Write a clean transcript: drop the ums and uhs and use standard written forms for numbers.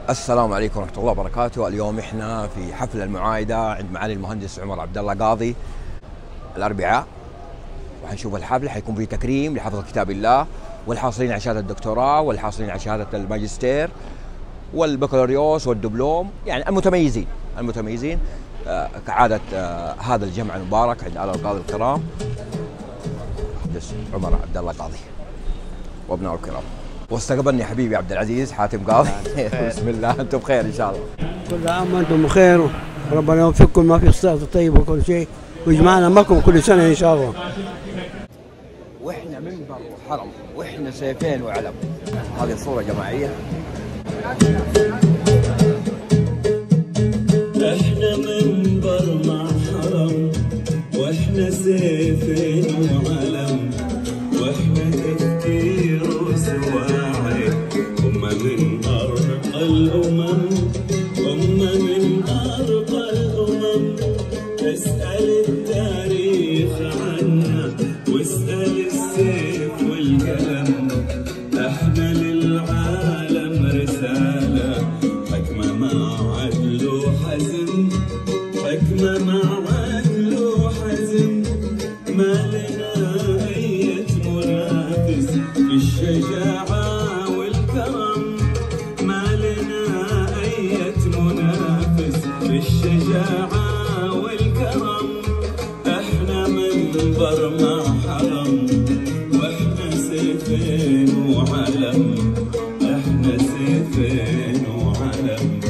السلام عليكم ورحمة الله وبركاته. اليوم احنا في حفل المعايدة عند معالي المهندس عمر عبد الله قاضي الأربعاء، وحنشوف الحفل. حيكون في تكريم لحفظ كتاب الله والحاصلين على شهادة الدكتوراه والحاصلين على شهادة الماجستير والبكالوريوس والدبلوم، يعني المتميزين كعادة هذا الجمع المبارك عند آل القاضي الكرام المهندس عمر عبد الله قاضي وابنائه الكرام. واستقبلني حبيبي عبد العزيز حاتم قاضي. بسم الله، انتم بخير ان شاء الله. كل عام وانتم بخير، وربنا يوفقكم ما في الصحة الطيب وكل شيء، ويجمعنا معكم كل سنة ان شاء الله. واحنا منبر وحرم، واحنا سيفين وعلم. هذه صورة جماعية. احنا منبر مع حرم، واحنا سيفين وعلم، واحنا تفكير وسواعي، هم من أرقى الأمم، هم من أرقى الأمم. اسأل التاريخ عنا واسأل السيف والقلم. احنا للعالم رسالة، حكمة مع عدل وحزم، حكمة مع عدل وحزم. ما لنا أي منافس في الشجاعة والكرم، ما لنا أي منافس في الشجاعة والكرم. احنا منبر مع حرم، واحنا سيفين وعلم، احنا سيفين وعلم.